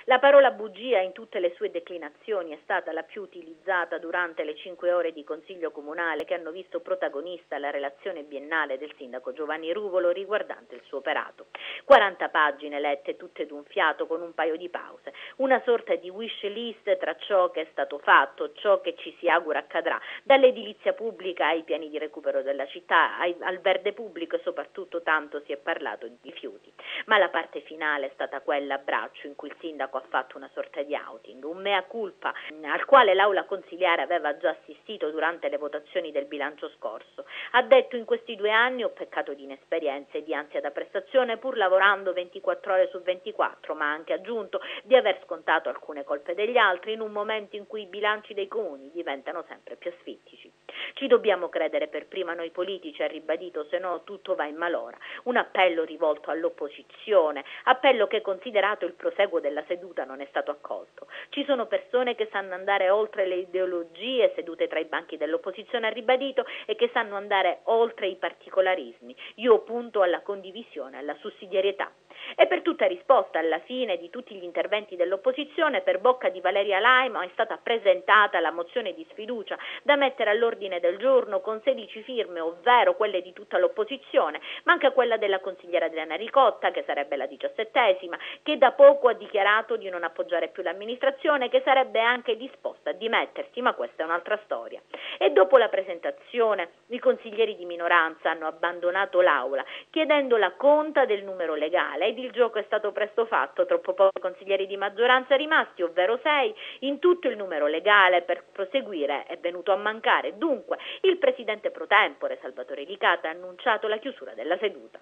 La parola bugia in tutte le sue declinazioni è stata la più utilizzata durante le 5 ore di Consiglio Comunale che hanno visto protagonista la relazione biennale del sindaco Giovanni Ruvolo riguardante il suo operato. 40 pagine lette tutte d'un fiato con un paio di pause, una sorta di wish list tra ciò che è stato fatto, ciò che ci si augura accadrà, dall'edilizia pubblica ai piani di recupero della città, al verde pubblico e soprattutto tanto si è parlato di rifiuti. Ma la parte finale è stata quella a braccio in cui il sindaco ha fatto una sorta di outing, un mea culpa al quale l'aula consiliare aveva già assistito durante le votazioni del bilancio scorso. Ha detto: in questi 2 anni ho peccato di inesperienza e di ansia da prestazione pur lavorando 24 ore su 24, ma ha anche aggiunto di aver scontato alcune colpe degli altri in un momento in cui i bilanci dei comuni diventano sempre più asfittici. Ci dobbiamo credere per prima noi politici, ha ribadito, se no tutto va in malora. Un appello rivolto all'opposizione, appello che considerato il proseguo della seduta non è stato accolto. Ci sono persone che sanno andare oltre le ideologie sedute tra i banchi dell'opposizione, ha ribadito, e che sanno andare oltre i particolarismi. Io punto alla condivisione, alla sussidiarietà. E per tutta risposta, alla fine di tutti gli interventi dell'opposizione, per bocca di Valeria Laimo è stata presentata la mozione di sfiducia da mettere all'ordine del giorno con 16 firme, ovvero quelle di tutta l'opposizione, ma anche quella della consigliera Adriana Ricotta, che sarebbe la 17ª, che da poco ha dichiarato di non appoggiare più l'amministrazione, che sarebbe anche disposta a dimettersi, ma questa è un'altra storia. E dopo la presentazione, i consiglieri di minoranza hanno abbandonato l'aula, chiedendo la conta del numero legale, ed il gioco è stato presto fatto. Troppo pochi consiglieri di maggioranza rimasti, ovvero 6, in tutto il numero legale per proseguire è venuto a mancare. Dunque, il presidente pro tempore, Salvatore Licata, ha annunciato la chiusura della seduta.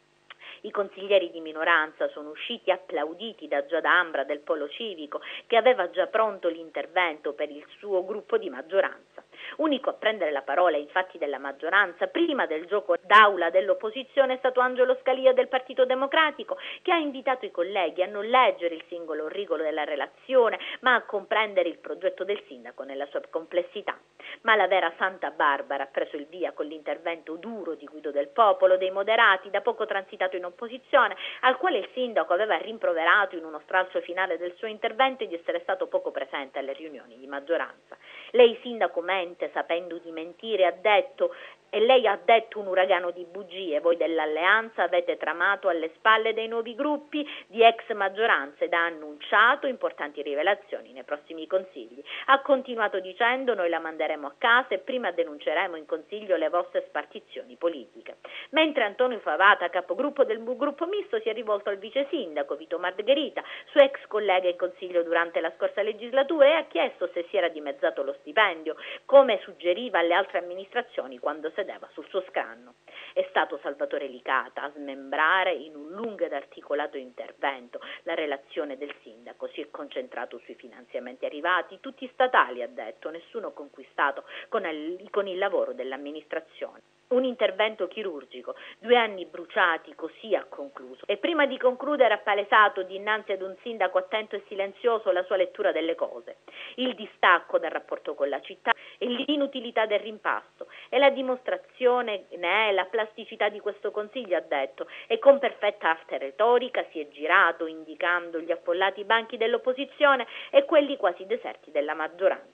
I consiglieri di minoranza sono usciti applauditi da Giada Ambra del Polo Civico, che aveva già pronto l'intervento per il suo gruppo di maggioranza. Unico a prendere la parola, infatti, della maggioranza, prima del gioco d'aula dell'opposizione, è stato Angelo Scalia del Partito Democratico, che ha invitato i colleghi a non leggere il singolo orricolo della relazione, ma a comprendere il progetto del sindaco nella sua complessità. Ma la vera Santa Barbara ha preso il via con l'intervento duro di Guido Del Popolo, dei moderati, da poco transitato in opposizione, al quale il sindaco aveva rimproverato in uno stralcio finale del suo intervento di essere stato poco presente alle riunioni di maggioranza. Lei, sindaco, mente sapendo di mentire, ha detto, e lei ha detto un uragano di bugie. Voi dell'alleanza avete tramato alle spalle dei nuovi gruppi di ex maggioranze ed ha annunciato importanti rivelazioni nei prossimi consigli. Ha continuato dicendo: noi la manderemo a casa e prima denunceremo in consiglio le vostre spartizioni politiche. Mentre Antonio Favata, capogruppo del gruppo misto, si è rivolto al vice sindaco Vito Margherita, suo ex collega in consiglio durante la scorsa legislatura, e ha chiesto se si era dimezzato lo stipendio, come suggeriva alle altre amministrazioni quando sedeva sul suo scranno. È stato Salvatore Licata a smembrare in un lungo ed articolato intervento la relazione del sindaco. Si è concentrato sui finanziamenti arrivati, tutti statali, ha detto, nessuno conquistato con il lavoro dell'amministrazione. Un intervento chirurgico, 2 anni bruciati, così ha concluso. E prima di concludere ha palesato dinanzi ad un sindaco attento e silenzioso la sua lettura delle cose. Il distacco dal rapporto con la città e l'inutilità del rimpasto. E la dimostrazione ne è la plasticità di questo consiglio, ha detto, e con perfetta arte retorica si è girato indicando gli affollati banchi dell'opposizione e quelli quasi deserti della maggioranza.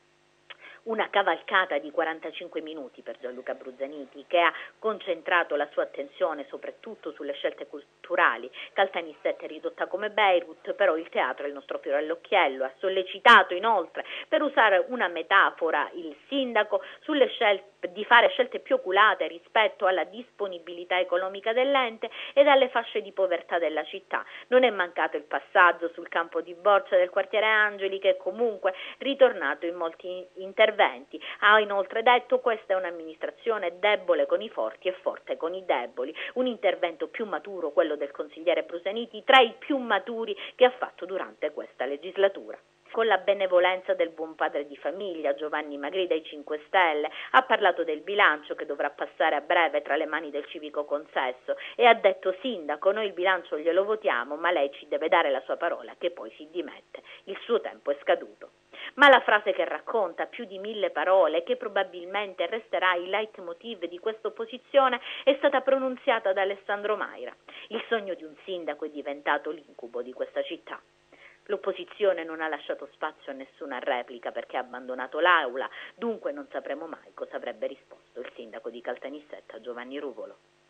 Una cavalcata di 45 minuti per Gianluca Bruzzaniti, che ha concentrato la sua attenzione soprattutto sulle scelte culturali. Caltanissetta è ridotta come Beirut, però il teatro è il nostro fiore all'occhiello. Ha sollecitato inoltre, per usare una metafora, il sindaco sulle scelte di fare scelte più oculate rispetto alla disponibilità economica dell'ente ed alle fasce di povertà della città. Non è mancato il passaggio sul campo di Borcia del quartiere Angeli, che è comunque ritornato in molti interventi. Ha inoltre detto: questa è un'amministrazione debole con i forti e forte con i deboli. Un intervento più maturo, quello del consigliere Brusaniti, tra i più maturi che ha fatto durante questa legislatura. Con la benevolenza del buon padre di famiglia Giovanni Magri dei 5 Stelle, ha parlato del bilancio che dovrà passare a breve tra le mani del civico consesso e ha detto: sindaco, noi il bilancio glielo votiamo, ma lei ci deve dare la sua parola che poi si dimette, il suo tempo è scaduto. Ma la frase che racconta più di 1000 parole, che probabilmente resterà il leitmotiv di questa opposizione, è stata pronunziata da Alessandro Maira. Il sogno di un sindaco è diventato l'incubo di questa città. L'opposizione non ha lasciato spazio a nessuna replica perché ha abbandonato l'aula, dunque non sapremo mai cosa avrebbe risposto il sindaco di Caltanissetta Giovanni Ruvolo.